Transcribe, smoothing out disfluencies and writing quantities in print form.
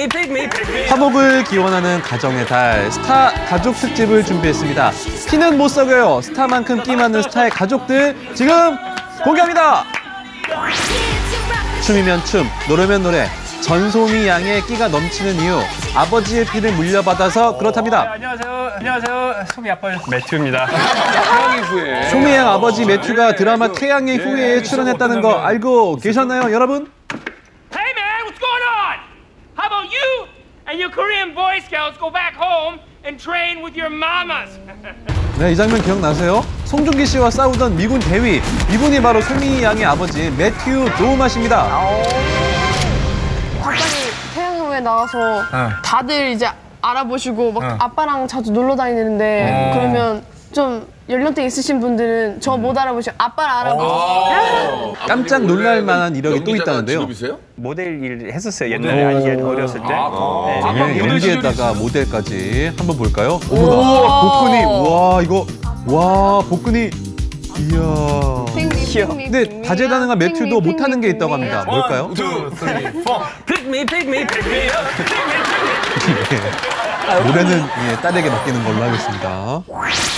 화목을 기원하는 가정의 달 스타 가족 특집을 준비했습니다. 피는 못 썩어요. 스타만큼 끼 많은 스타의 가족들 지금 공개합니다. 춤이면 춤, 노래면 노래. 전소미 양의 끼가 넘치는 이유, 아버지의 피를 물려받아서 그렇답니다. 안녕하세요. 소미 아빠 매튜입니다. 태양의 후예. 소미 양 아버지 매튜가 드라마 태양의 후예에 출연했다는 거 알고 계셨나요, 여러분? Hey man, what's going on? How about you and your Korean Boy Scouts go back home and train with your mamas? 네, 이 장면 기억나세요? 송중기 씨와 싸우던 미군 대위, 이분이 바로 소미 양의 아버지 매튜 도우마씨입니다. 갑자기 태양의 후예 나와서 다들 이제 알아보시고 막 아빠랑 자주 놀러 다니는데 그러면 좀 연령대 있으신 분들은 저 못 알아보시고 아빠를 알아보시고 깜짝 놀랄 만한 이력이 또 있다는데요. 직업이세요? 모델 일 했었어요. 옛날에 어렸을 때. 네, 연기에다가 모델까지 한번 볼까요? 어머나, 복근이, 와 이거, 와 복근이, 이야. 근데 다재다능한 매튜도 못하는 게 있다고 합니다. 뭘까요? 1, 2, 3, 4. Pick me. 노래는 딸에게 맡기는 걸로 하겠습니다.